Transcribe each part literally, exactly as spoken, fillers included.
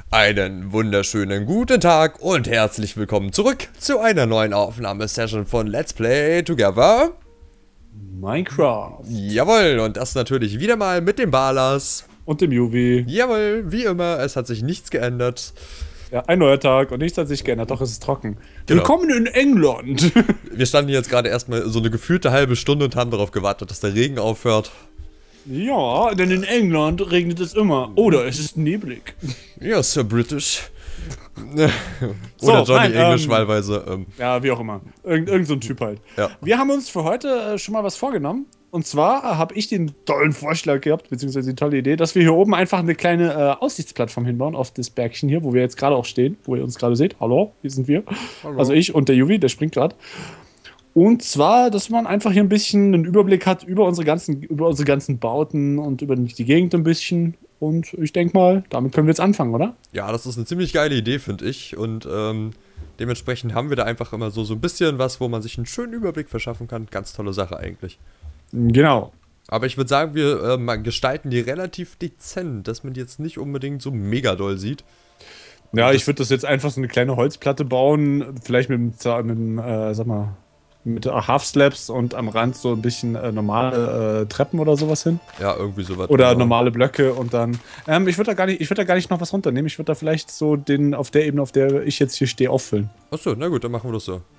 Einen wunderschönen guten Tag und herzlich willkommen zurück zu einer neuen Aufnahmesession von Let's Play Together Minecraft. Jawohl, und das natürlich wieder mal mit dem Balas. Und dem Juvi. Jawohl, wie immer, es hat sich nichts geändert. Ja, ein neuer Tag und nichts hat sich geändert, doch es ist trocken. Genau. Willkommen in England. Wir standen jetzt gerade erstmal so eine gefühlte halbe Stunde und haben darauf gewartet, dass der Regen aufhört. Ja, denn in England regnet es immer. Oder es ist neblig. Ja, Sir British. So, Oder Johnny nein, English ähm, wahlweise. Ähm. Ja, wie auch immer. Irgend, irgend so ein Typ halt. Ja. Wir haben uns für heute äh, schon mal was vorgenommen. Und zwar äh, habe ich den tollen Vorschlag gehabt, beziehungsweise die tolle Idee, dass wir hier oben einfach eine kleine äh, Aussichtsplattform hinbauen auf das Bergchen hier, wo wir jetzt gerade auch stehen, wo ihr uns gerade seht. Hallo, hier sind wir. Hallo. Also ich und der Juvi, der springt gerade. Und zwar, dass man einfach hier ein bisschen einen Überblick hat über unsere ganzen, über unsere ganzen Bauten und über die Gegend ein bisschen. Und ich denke mal, damit können wir jetzt anfangen, oder? Ja, das ist eine ziemlich geile Idee, finde ich. Und ähm, dementsprechend haben wir da einfach immer so, so ein bisschen was, wo man sich einen schönen Überblick verschaffen kann. Ganz tolle Sache eigentlich. Genau. Aber ich würde sagen, wir äh, mal gestalten die relativ dezent, dass man die jetzt nicht unbedingt so mega doll sieht. Ja, ich würde das jetzt einfach so eine kleine Holzplatte bauen, vielleicht mit dem, mit dem äh, sag mal, mit Half-Slabs und am Rand so ein bisschen äh, normale äh, Treppen oder sowas hin. Ja, irgendwie sowas. Oder genau. normale Blöcke und dann. Ähm, ich würde da gar nicht, ich würde da gar nicht noch was runternehmen. Ich würde da vielleicht so den auf der Ebene, auf der ich jetzt hier stehe, auffüllen. Achso, na gut, dann machen wir das so.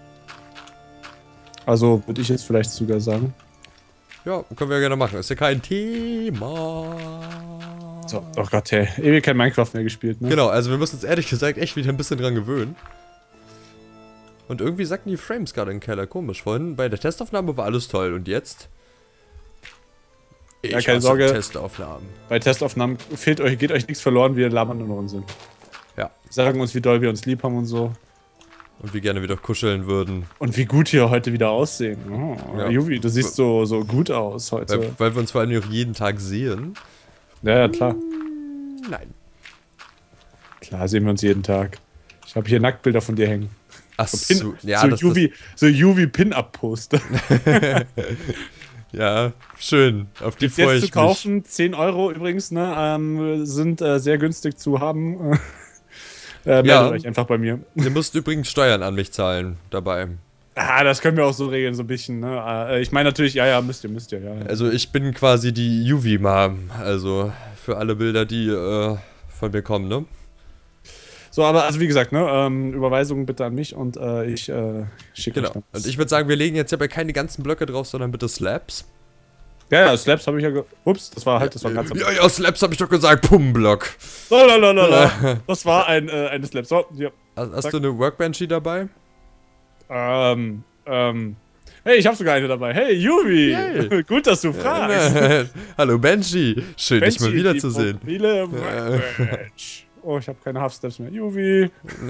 Also würde ich jetzt vielleicht sogar sagen. Ja, können wir ja gerne machen. Ist ja kein Thema. So, oh Gott, hey, ewig kein Minecraft mehr gespielt, ne? Genau, also wir müssen uns ehrlich gesagt echt wieder ein bisschen dran gewöhnen. Und irgendwie sagten die Frames gerade im Keller komisch. Vorhin bei der Testaufnahme war alles toll und jetzt? Ich Ja, keine hasse Sorge. Testaufnahmen. Bei Testaufnahmen fehlt euch, geht euch nichts verloren, wir labern nur noch Unsinn. Ja. Sagen uns, wie doll wir uns lieb haben und so. Und wie gerne wieder kuscheln würden. Und wie gut wir heute wieder aussehen. Oh, Ja. Juvi, du siehst so, so gut aus heute. Weil, weil wir uns vor allem auch jeden Tag sehen. Ja, ja, klar. Nein. Klar sehen wir uns jeden Tag. Ich habe hier Nacktbilder von dir hängen. Ach So, Pin, so, ja, so das, Juvi, so Juvi Pin-Up-Poster. das ja, schön. Auf die Gibt's freue jetzt ich zu kaufen, zehn Euro übrigens, ne, ähm, sind äh, sehr günstig zu haben. äh, meldet Ja. euch einfach bei mir. mich. Ihr müsst übrigens Steuern an mich zahlen dabei. Ah, das können wir auch so regeln, so ein bisschen, ne. Äh, ich meine natürlich, ja, ja, müsst ihr, müsst ihr, ja. ja. Also ich bin quasi die Juvi-Mom. Also für alle Bilder, die äh, von mir kommen, ne? So, aber also wie gesagt, ne, ähm, Überweisungen bitte an mich und äh, ich äh, schicke Genau. euch dann. Und ich würde sagen, wir legen jetzt aber keine ganzen Blöcke drauf, sondern bitte Slabs. Ja, ja, Slabs habe ich ja ge Ups, das war halt, das war ganz am Ja, ja, Slabs habe ich doch gesagt. Pum-Block. So, lalalala. Das war ein, äh, eine Slab. So, ja. Hast, hast Zack. du eine Workbenchy dabei? Ähm, ähm. Hey, ich habe sogar eine dabei. Hey, Juvi! Yay. Gut, dass du fragst. Hallo Benji. Schön, dich mal Benji, wiederzusehen. die mobile Workbench. Oh, ich habe keine Half-Steps mehr. Juvi!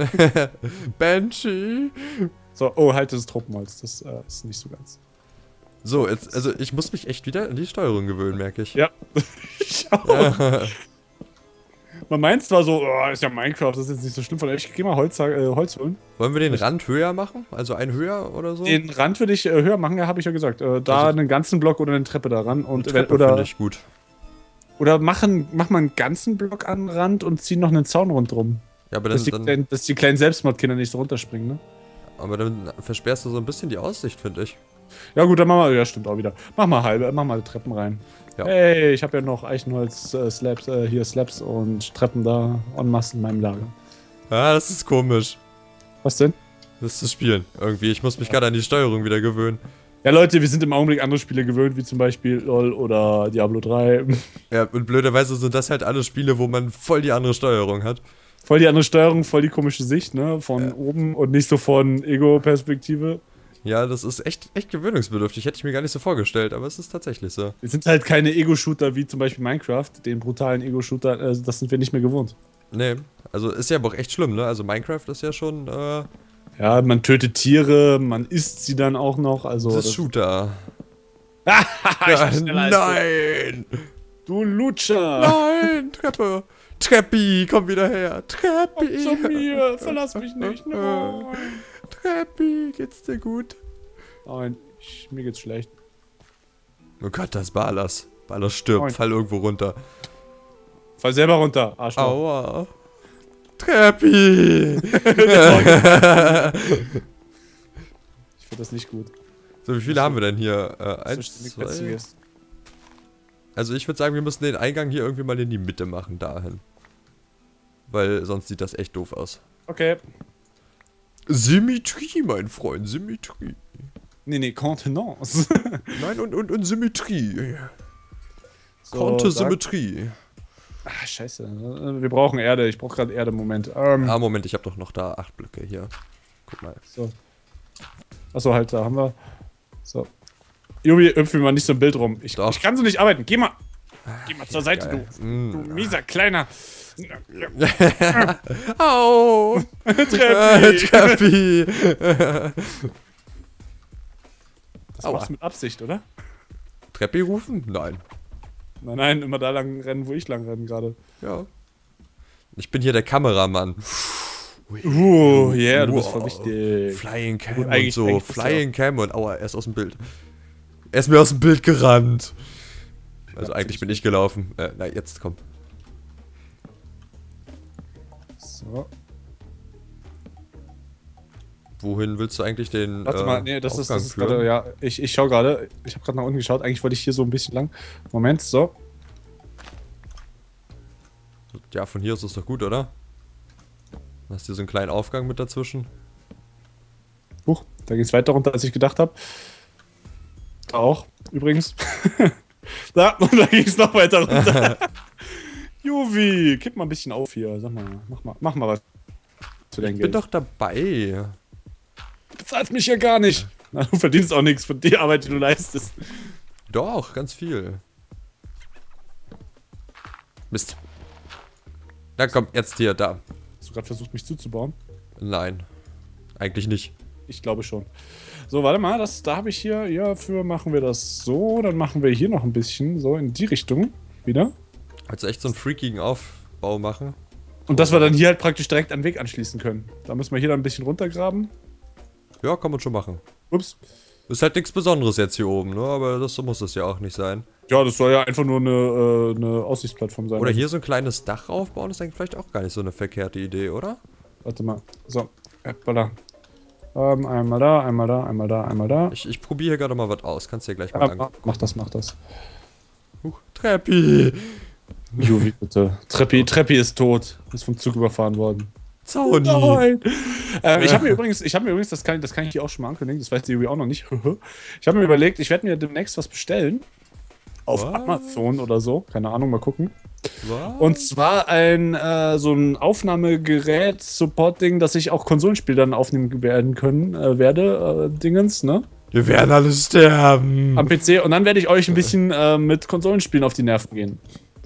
Benji. So, oh, halt das Tropenholz. Das äh, ist nicht so ganz. So, jetzt, also ich muss mich echt wieder an die Steuerung gewöhnen, merke ich. Ja. Ich auch. Man meint zwar so, oh, ist ja Minecraft, das ist jetzt nicht so schlimm. Von euch, ich geh mal Holz, äh, Holz holen. Wollen wir den Rand höher machen? Also ein höher oder so? Den Rand würde ich äh, höher machen, ja, habe ich ja gesagt. Äh, da Also- einen ganzen Block oder eine Treppe daran. Und, Treppe oder finde ich gut. oder machen, mach mal einen ganzen Block an den Rand und zieh noch einen Zaun rundherum. Ja, aber Dass dann, die, dann, kleinen, dass die kleinen Selbstmordkinder nicht so runterspringen, ne? aber dann versperrst du so ein bisschen die Aussicht, finde ich. Ja gut, dann machen wir, ja stimmt auch wieder. Mach mal halbe, mach mal Treppen rein. Ja. Hey, ich habe ja noch Eichenholz, äh, Slabs, äh, hier Slabs und Treppen da en masse in meinem Lager. Ah, das ist komisch, Was denn? das zu spielen. Irgendwie, ich muss mich gerade an die Steuerung wieder gewöhnen. Ja Leute, wir sind im Augenblick andere Spiele gewöhnt, wie zum Beispiel LOL oder Diablo drei. Ja, und blöderweise sind das halt alle Spiele, wo man voll die andere Steuerung hat. Voll die andere Steuerung, voll die komische Sicht, ne? Von Ja. oben und nicht so von Ego-Perspektive. Ja, das ist echt, echt gewöhnungsbedürftig. Hätte ich mir gar nicht so vorgestellt, aber es ist tatsächlich so. Wir sind halt keine Ego-Shooter wie zum Beispiel Minecraft, den brutalen Ego-Shooter, äh, das sind wir nicht mehr gewohnt. Nee, also ist ja aber auch echt schlimm, ne? Also Minecraft ist ja schon, äh, Ja, man tötet Tiere, man isst sie dann auch noch, also... das ist Shooter. Ich bin schneller als du. Nein! Du Lutscher! Nein! Treppe! Treppi, komm wieder her! Treppi! Komm zu mir, verlass mich nicht. Nein, Treppi, geht's dir gut? Nein ich, mir geht's schlecht. Oh Gott, das ist Balas. Balas stirbt, Moin. fall irgendwo runter. Fall selber runter, Arschloch. Aua. Treppi! Ich finde das nicht gut. So, wie viele haben wir denn hier? Äh, eins, So zwei. zwei. Also ich würde sagen, wir müssen den Eingang hier irgendwie mal in die Mitte machen, dahin. Weil sonst sieht das echt doof aus. Okay. Symmetrie, mein Freund, Symmetrie. Nee, nee, Kontenance. Nein, und, und, und Symmetrie. So, Kontesymmetrie. Ah, scheiße. Wir brauchen Erde. Ich brauche gerade Erde. Moment. Ähm, Ah, Moment, ich habe doch noch da acht Blöcke hier. Guck mal. so. Achso, halt, da haben wir. So. Jubi, hüpf mir mal nicht so ein Bild rum. Ich, Doch. ich kann so nicht arbeiten. Geh mal. Geh mal zur Seite, Geil. du. Mm. Du mieser kleiner. Au! Treppi. Treppi! Das Aua. machst du mit Absicht, oder? Treppi rufen? Nein. Nein, nein, immer da lang rennen, wo ich lang renne gerade. Ja. Ich bin hier der Kameramann. Uh, yeah, du bist voll Wow. wichtig. Flying Cam Gut, und eigentlich- so. eigentlich bist du Flying Cam und aua, er ist aus dem Bild. Er ist mir aus dem Bild gerannt. Also Ja, eigentlich bin ich gelaufen. Äh, na, jetzt komm. So. Wohin willst du eigentlich den Warte äh, mal, nee, das ist, Aufgang das ist führen? gerade, ja, ich, ich schau gerade. Ich habe gerade nach unten geschaut. Eigentlich wollte ich hier so ein bisschen lang. Moment, so. Ja, von hier aus ist doch gut, oder? Hast du hier so einen kleinen Aufgang mit dazwischen? Huch, da geht's weiter runter, als ich gedacht habe. Da auch, übrigens. Da, und da ging's noch weiter runter. Juvi, kipp mal ein bisschen auf hier. Sag mal, mach mal, mach mal was zu deinem Ich bin Geld. doch dabei. Du bezahlst mich ja gar nicht. Na, du verdienst auch nichts von der Arbeit, die du leistest. Doch, ganz viel. Mist. Na komm, jetzt hier, da. Hast du gerade versucht, mich zuzubauen? Nein. Eigentlich nicht. Ich glaube schon. So, warte mal, das, da habe ich hier, ja, für machen wir das so, dann machen wir hier noch ein bisschen, so in die Richtung wieder. Also echt so einen freakigen Aufbau machen. Und dass wir dann hier halt praktisch direkt an den Weg anschließen können. Da müssen wir hier dann ein bisschen runtergraben. Ja, kann man schon machen. Ups. Ist halt nichts Besonderes jetzt hier oben, ne? Aber das so muss es ja auch nicht sein. Ja, das soll ja einfach nur eine, äh, eine Aussichtsplattform sein. Oder hier so ein kleines Dach aufbauen, ist eigentlich vielleicht auch gar nicht so eine verkehrte Idee, oder? Warte mal. So, Äppler. Ähm, einmal da, einmal da, einmal da, einmal da. Ich, ich probiere hier gerade mal was aus. Kannst du dir gleich mal Ja, angucken. mach, mach das, mach das. Huch, Treppi! Juvi, bitte. Treppi, Treppi ist tot. Ist vom Zug überfahren worden. Zauni! Nein! ähm, ich habe mir übrigens, ich habe mir übrigens, das kann, das kann ich dir auch schon mal ankündigen, das weiß die Juvi auch noch nicht. Ich habe mir überlegt, ich werde mir demnächst was bestellen. Auf Was? Amazon oder so. Keine Ahnung, mal gucken. Was? Und zwar ein, äh, so ein Aufnahmegerät, Support-Ding, dass ich auch Konsolenspiele dann aufnehmen werden können, äh, werde, äh, Dingens, ne? Wir werden alle sterben! Am P C. Und dann werde ich euch ein bisschen äh, mit Konsolenspielen auf die Nerven gehen.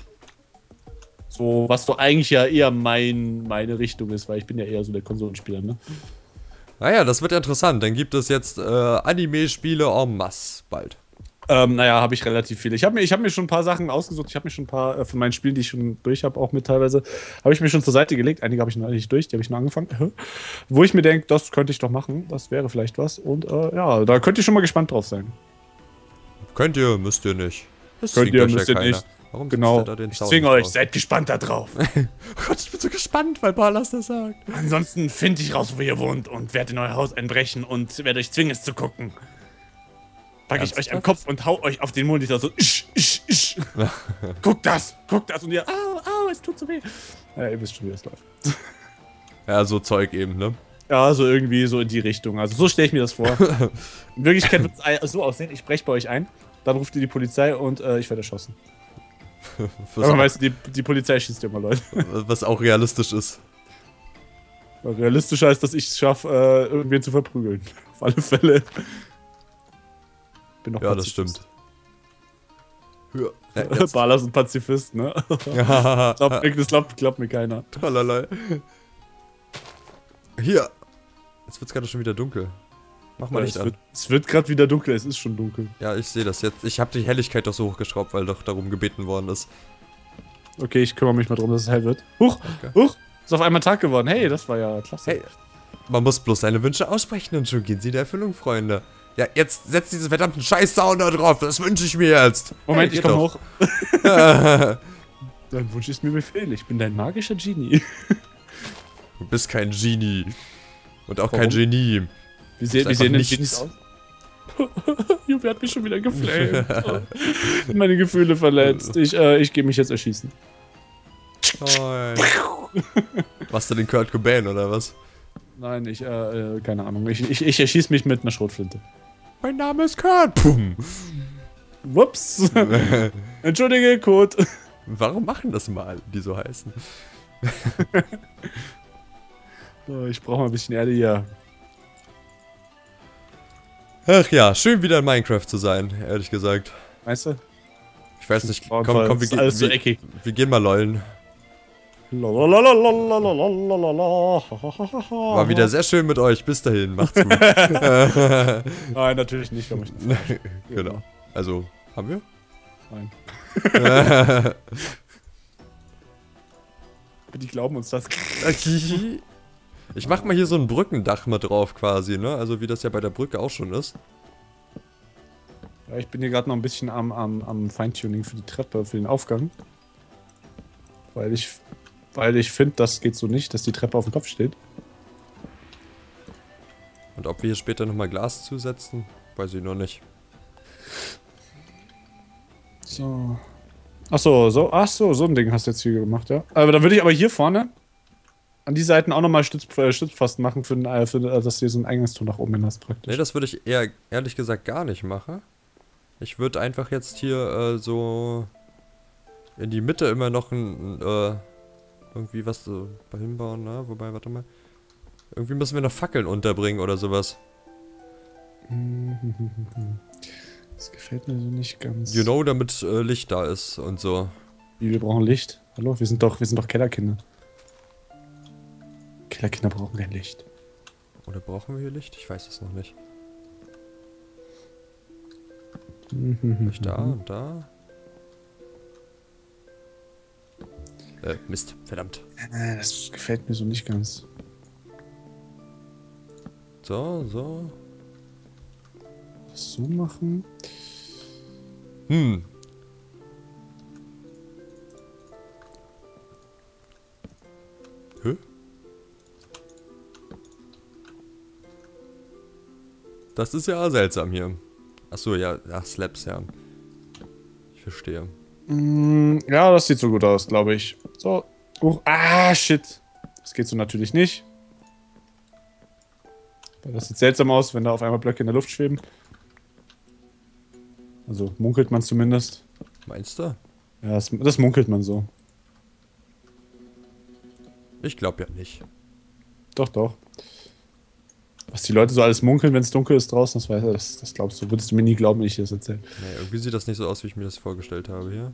So, was doch eigentlich ja eher mein, meine Richtung ist, weil ich bin ja eher so der Konsolenspieler, ne? Naja, das wird interessant. Dann gibt es jetzt äh, Anime-Spiele en masse bald. Ähm, naja, habe ich relativ viele. Ich habe mir, ich hab mir schon ein paar Sachen ausgesucht. Ich habe mir schon ein paar äh, von meinen Spielen, die ich schon durch habe, auch mit teilweise, habe ich mir schon zur Seite gelegt. Einige habe ich noch nicht durch, die habe ich noch angefangen. Wo ich mir denke, das könnte ich doch machen. Das wäre vielleicht was. Und äh, ja, da könnt ihr schon mal gespannt drauf sein. Könnt ihr, müsst ihr nicht. Das Könnt zwingt ihr, euch müsst ja ihr keiner. nicht. Warum Genau. setzt ihr da den Ich Sound zwinge nicht euch, drauf? seid gespannt da drauf. Oh Gott, ich bin so gespannt, weil Barlas das sagt. Ansonsten finde ich raus, wo ihr wohnt und werde in euer Haus einbrechen und werde euch zwingen, es zu gucken. Packe ich euch am Kopf und hau euch auf den Monitor so. Isch, isch, isch. Guckt das, guckt das und ihr. Au, au, es tut so weh. Ja, ihr wisst schon, wie das läuft. Ja, so Zeug eben, ne? Ja, so irgendwie so in die Richtung. Also so stelle ich mir das vor. In Wirklichkeit wird es so aussehen, ich breche bei euch ein, dann ruft ihr die Polizei und äh, ich werde erschossen. Aber weißt du, die, die Polizei schießt ja immer Leute. Was auch realistisch ist. Realistischer ist, dass ich es schaffe, äh, irgendwen zu verprügeln. Auf alle Fälle. Bin noch Ja, das Pazifist. stimmt. Ja, ja, jetzt. Barlas und Pazifist, ne? Ja, Glaubt, das glaubt, glaubt mir keiner. Tralalei. Hier. Jetzt wird's gerade schon wieder dunkel. Mach mal Ja, Licht es an. wird, es wird gerade wieder dunkel, es ist schon dunkel. Ja, ich sehe das jetzt. Ich habe die Helligkeit doch so hochgeschraubt, weil doch darum gebeten worden ist. Okay, ich kümmere mich mal drum, dass es hell wird. Huch, Danke. huch, ist auf einmal Tag geworden. Hey, das war ja klasse. Hey, man muss bloß seine Wünsche aussprechen und schon gehen sie in der Erfüllung, Freunde. Ja, jetzt setzt diese verdammten Scheiß-Sound da drauf, das wünsche ich mir jetzt. Moment, Hey, ich komme geht hoch. doch. Dein Wunsch ist mir Befehl, ich bin dein magischer Genie. bist kein Genie. Und auch Warum? kein Genie. Wie, sehen, wie einfach sehen denn nichts. Genies aus? Jubi hat mich schon wieder geflamed. Meine Gefühle verletzt. Ich, äh, ich gehe mich jetzt erschießen. Nein. Machst du den Kurt Cobain oder was? Nein, ich, äh, äh, keine Ahnung. Ich, ich, ich erschieße mich mit einer Schrotflinte. Mein Name ist Kurt. Pum. Whoops. Entschuldige, Code. Warum machen das mal, die so heißen? So, ich brauche mal ein bisschen Erde hier. Ach ja, schön wieder in Minecraft zu sein, ehrlich gesagt. Weißt du? Ich weiß nicht, komm, Frauenfall, komm, wir, ist ge alles so wir, eckig. wir gehen mal lollen. War War wieder sehr schön mit euch, bis dahin, macht's gut. Nein, natürlich nicht. Mich nicht Genau, also, haben wir? Nein. Die glauben uns das. Ich mach mal hier so ein Brückendach mit drauf quasi, ne? Also wie das ja bei der Brücke auch schon ist. Ja, ich bin hier gerade noch ein bisschen am, am, am Feintuning für die Treppe, für den Aufgang. Weil ich, weil ich finde, das geht so nicht, dass die Treppe auf dem Kopf steht. Und ob wir hier später nochmal Glas zusetzen, weiß ich noch nicht. So. Achso, so, ach so, so ein Ding hast du jetzt hier gemacht, ja. Aber da würde ich aber hier vorne an die Seiten auch nochmal Stütz, äh, Stützpfosten machen, für, äh, für, äh, dass du hier so ein Eingangstor nach oben hin hast praktisch. Ne, das würde ich eher, ehrlich gesagt, gar nicht machen. Ich würde einfach jetzt hier äh, so in die Mitte immer noch ein, äh, irgendwie was so hinbauen, ne? Wobei, warte mal. Irgendwie müssen wir noch Fackeln unterbringen oder sowas. Das gefällt mir so nicht ganz. You know, damit äh, Licht da ist und so. Wie, wir brauchen Licht. Hallo, wir sind doch, wir sind doch Kellerkinder. Kellerkinder brauchen kein Licht. Oder brauchen wir hier Licht? Ich weiß es noch nicht. Nicht da und da. Äh, Mist, verdammt. Äh, das gefällt mir so nicht ganz. So, so. Das so machen. Hm. Hä? Das ist ja seltsam hier. Achso, ja, ach, Slaps, ja. Ich verstehe. Mm, ja, das sieht so gut aus, glaube ich. So. Uh, ah, shit. Das geht so natürlich nicht. Weil das sieht seltsam aus, wenn da auf einmal Blöcke in der Luft schweben. Also munkelt man zumindest. Meinst du? Ja, das, das munkelt man so. Ich glaube ja nicht. Doch, doch. Was die Leute so alles munkeln, wenn es dunkel ist draußen, das, weiß, das, das glaubst du. Würdest du mir nie glauben, wenn ich dir das erzähle. Nee, irgendwie sieht das nicht so aus, wie ich mir das vorgestellt habe hier.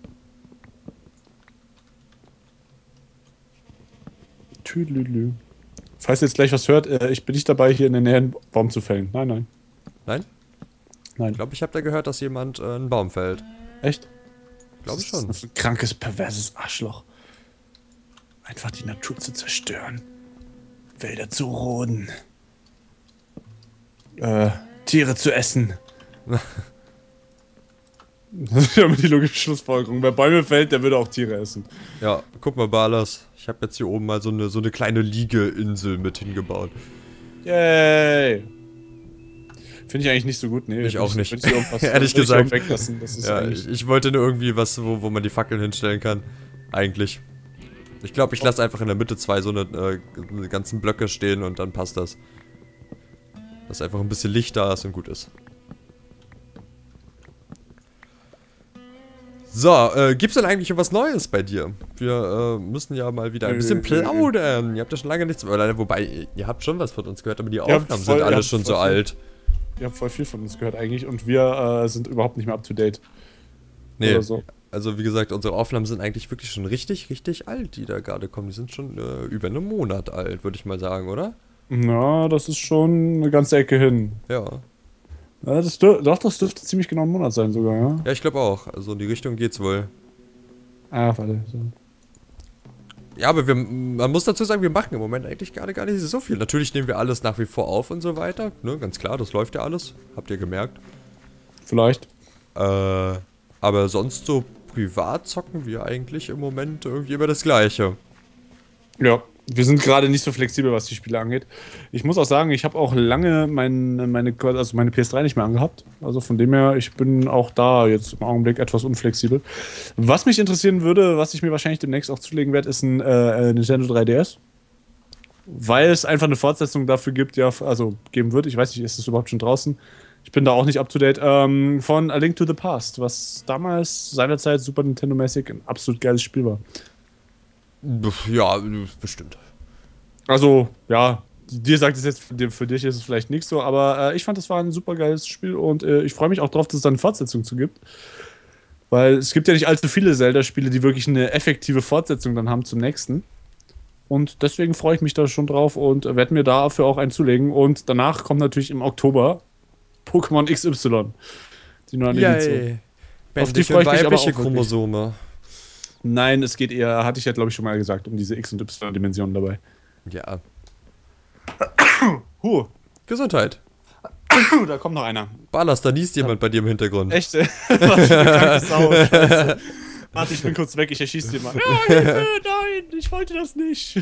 Tüdelü. Falls ihr jetzt gleich was hört, äh, ich bin nicht dabei, hier in der Nähe einen Baum zu fällen. Nein, nein. Nein? Nein. Ich glaube, ich habe da gehört, dass jemand äh, einen Baum fällt. Echt? Glaube ich Das schon. ist ein krankes, perverses Arschloch. Einfach die Natur zu zerstören. Wälder zu roden. Äh, Tiere zu essen. Das ist ja immer die logische Schlussfolgerung. Wer Bäume fällt, der würde auch Tiere essen. Ja, guck mal, Balas. Ich habe jetzt hier oben mal so eine, so eine kleine Liegeinsel mit hingebaut. Yay! Finde ich eigentlich nicht so gut. Nee, Ich auch nicht. würd ich irgendwas- Ehrlich würd ich gesagt. auch weglassen. Das ist Ja, eigentlich- ich, ich wollte nur irgendwie was, wo, wo man die Fackeln hinstellen kann. Eigentlich. Ich glaube, ich lasse einfach in der Mitte zwei so eine, äh, eine ganzen Blöcke stehen und dann passt das. Dass einfach ein bisschen Licht da ist und gut ist. So, äh, gibt's denn eigentlich was Neues bei dir? Wir äh, müssen ja mal wieder ein Nö, bisschen nö, nö. plaudern. Ihr habt ja schon lange nichts mehr. Oder, wobei, ihr habt schon was von uns gehört, aber die habt Aufnahmen voll- sind ihr alle habt schon voll so viel- alt. Ihr habt voll viel von uns gehört eigentlich und wir äh, sind überhaupt nicht mehr up to date. Nee, Oder so. also wie gesagt, unsere Aufnahmen sind eigentlich wirklich schon richtig, richtig alt, die da gerade kommen. Die sind schon äh, über einen Monat alt, würde ich mal sagen, oder? Na, das ist schon eine ganze Ecke hin. Ja. Ja, das dür doch, das dürfte ziemlich genau ein Monat sein sogar, ja? Ja, ich glaube auch. Also in die Richtung geht's wohl. Ah, warte. So. Ja, aber wir, man muss dazu sagen, wir machen im Moment eigentlich gerade gar nicht so viel. Natürlich nehmen wir alles nach wie vor auf und so weiter. Ne, ganz klar, das läuft ja alles. Habt ihr gemerkt. Vielleicht. Äh, aber sonst so privat zocken wir eigentlich im Moment irgendwie immer das Gleiche. Ja. wir sind gerade nicht so flexibel, was die Spiele angeht. Ich muss auch sagen, ich habe auch lange mein, meine, also meine P S drei nicht mehr angehabt. Also von dem her, ich bin auch da jetzt im Augenblick etwas unflexibel. Was mich interessieren würde, was ich mir wahrscheinlich demnächst auch zulegen werde, ist ein äh, Nintendo drei D S. Weil es einfach eine Fortsetzung dafür gibt, ja, also geben wird. Ich weiß nicht, ist es überhaupt schon draußen? Ich bin da auch nicht up to date. Ähm, von A Link to the Past, was damals seinerzeit Super Nintendo-mäßig ein absolut geiles Spiel war. Ja, bestimmt. Also, ja, dir sagt es jetzt, für dich ist es vielleicht nicht so, aber äh, ich fand, es war ein super geiles Spiel und äh, ich freue mich auch drauf, dass es da eine Fortsetzung zu gibt. Weil es gibt ja nicht allzu viele Zelda-Spiele, die wirklich eine effektive Fortsetzung dann haben zum nächsten. Und deswegen freue ich mich da schon drauf und werde mir dafür auch einen zulegen. Und danach kommt natürlich im Oktober Pokémon X Y. Die neue Edition. Auf die freue ich mich aber auch Chromosome. Nein, es geht eher, hatte ich ja glaube ich schon mal gesagt, um diese X- und Y-Dimensionen dabei. Ja. Huh. Gesundheit. Da kommt noch einer. Ballas, da niest jemand bei dir im Hintergrund. Echt? Was für eine kranke Sau. Scheiße. Warte, ich bin kurz weg, ich erschieße dir mal. Ja, Hilfe, nein, ich wollte das nicht.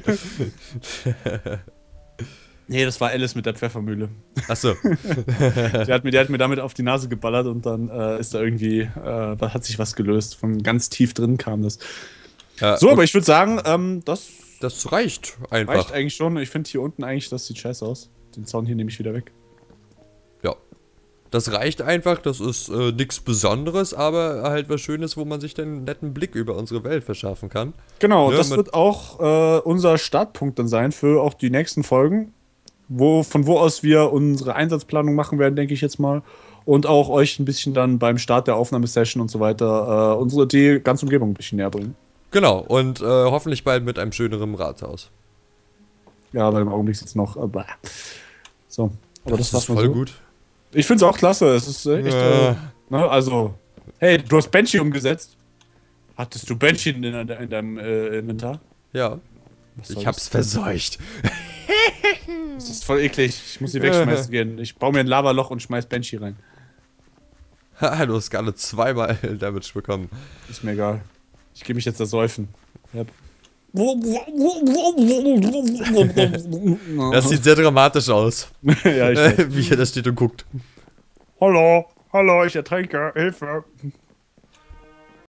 Nee, das war Alice mit der Pfeffermühle. Achso. der, hat mir, der hat mir damit auf die Nase geballert und dann äh, ist da irgendwie, äh, hat sich was gelöst. Von ganz tief drin kam das. Ja, so, aber ich würde sagen, ähm, das, das reicht einfach. Reicht eigentlich schon. Ich finde hier unten eigentlich, das sieht scheiße aus. Den Zaun hier nehme ich wieder weg. Ja. Das reicht einfach, das ist äh, nichts Besonderes, aber halt was Schönes, wo man sich den netten Blick über unsere Welt verschaffen kann. Genau, ja, das wird auch äh, unser Startpunkt dann sein für auch die nächsten Folgen. Wo, von wo aus wir unsere Einsatzplanung machen werden, denke ich jetzt mal. Und auch euch ein bisschen dann beim Start der Aufnahmesession und so weiter äh, unsere die ganze Umgebung ein bisschen näher bringen. Genau, und äh, hoffentlich bald mit einem schöneren Rathaus. Ja, weil im Augenblick sieht es noch. Äh, so, aber das, das ist voll so. Gut. Ich finde es auch klasse. Es ist echt. Ja. Äh, ne, also, hey, du hast Banshee umgesetzt. Hattest du Banshee in, in, in deinem äh, Inventar? Ja. Ich hab's verseucht. Das ist voll eklig. Ich muss sie wegschmeißen gehen. Ich baue mir ein Lavaloch und schmeiß Banshee rein. Haha, du hast gerade zweimal Damage bekommen. Ist mir egal. Ich gebe mich jetzt da säufen. Yep. Das sieht sehr dramatisch aus. Ja, ich Wie er da steht und guckt. Hallo, hallo, ich ertrinke, Hilfe.